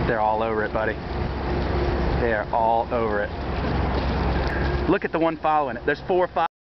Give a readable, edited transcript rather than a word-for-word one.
They're all over it, buddy. They are all over it. Look at the one following it. There's 4 or 5.